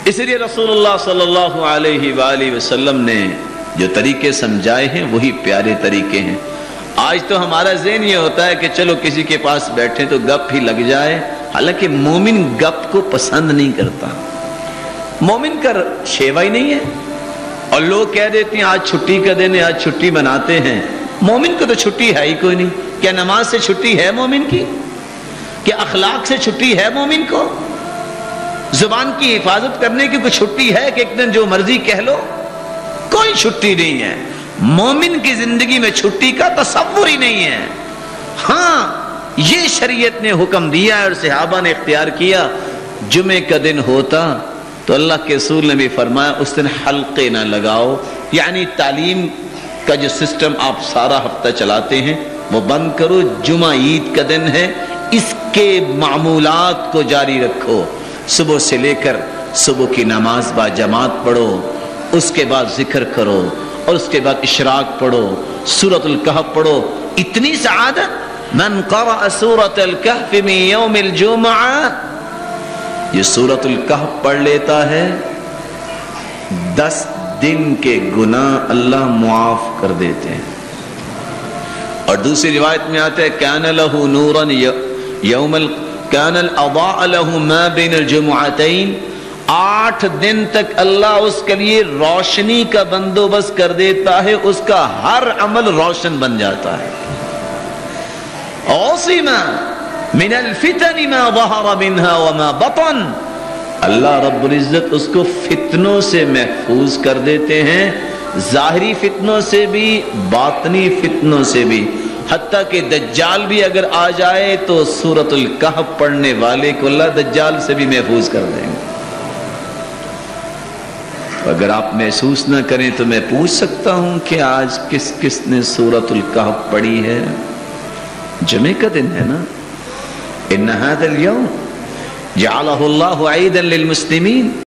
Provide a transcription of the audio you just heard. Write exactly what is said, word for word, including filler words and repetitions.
اس لیے رسول صلی اللہ علیہ وآلہ وسلم نے جو طریقے سمجھائے ہیں وہی پیارے طریقے ہیں۔ آج تو ہمارا ذہن یہ ہوتا ہے کہ چلو کسی کے پاس بیٹھے تو گپ ہی لگ جائے، حالانکہ مومن گپ کو پسند نہیں کرتا، مومن کا شیوا ہی نہیں ہے۔ اور لوگ کہہ دیتے ہیں آج چھٹی کا دن ہے، آج چھٹی مناتے ہیں۔ مومن کو تو چھٹی ہے ہی کوئی نہیں۔ کیا نماز سے چھٹی ہے مومن کی؟ کیا اخلاق سے چھٹی ہے مومن کو؟ زبان کی حفاظت کرنے کی کوئی چھٹی ہے کہ ایک دن جو مرضی کہہ لو؟ کوئی چھٹی نہیں ہے۔ مومن کی زندگی میں چھٹی کا تصور ہی نہیں ہے۔ ہاں یہ شریعت نے حکم دیا ہے اور صحابہ نے اختیار کیا، جمعے کا دن ہوتا تو اللہ کے رسول نے بھی فرمایا اس دن حلقے نہ لگاؤ، یعنی تعلیم کا جو سسٹم آپ سارا ہفتہ چلاتے ہیں وہ بند کرو، جمعہ عید کا دن ہے، اس کے معمولات کو جاری رکھو۔ صبح سے لے کر صبح کی نماز با جماعت پڑھو، اس کے بعد ذکر کرو، اور اس کے بعد اشراق پڑھو، سورۃ الکہف پڑھو۔ اتنی سعادت، من قرأ سورۃ الکہف من یوم الجمعہ، یہ سورۃ الکہف پڑھ لیتا ہے دس دن کے گناہ اللہ معاف کر دیتے ہیں۔ اور دوسری روایت میں آتا ہے کان لہ نورا یوم ال کان الاضاء لہ ما بین الجمعتین، آٹھ دن تک اللہ اس کے لیے روشنی کا بندوبست کر دیتا ہے، اس کا ہر عمل روشن بن جاتا ہے۔ عصم من الفتن ما ظہر منها وما بطن، اللہ رب العزت اس کو فتنوں سے محفوظ کر دیتے ہیں، ظاہری فتنوں سے بھی باطنی فتنوں سے بھی، حتیٰ کہ دجال بھی اگر آ جائے تو سورۃ الکہف پڑھنے والے کو اللہ دجال سے بھی محفوظ کر دیں گے۔ اگر آپ محسوس نہ کریں تو میں پوچھ سکتا ہوں کہ آج کس کس نے سورۃ الکہف پڑھی ہے؟ جمعے کا دن ہے نا۔ ان هذا اليوم جعله الله عيدا للمسلمين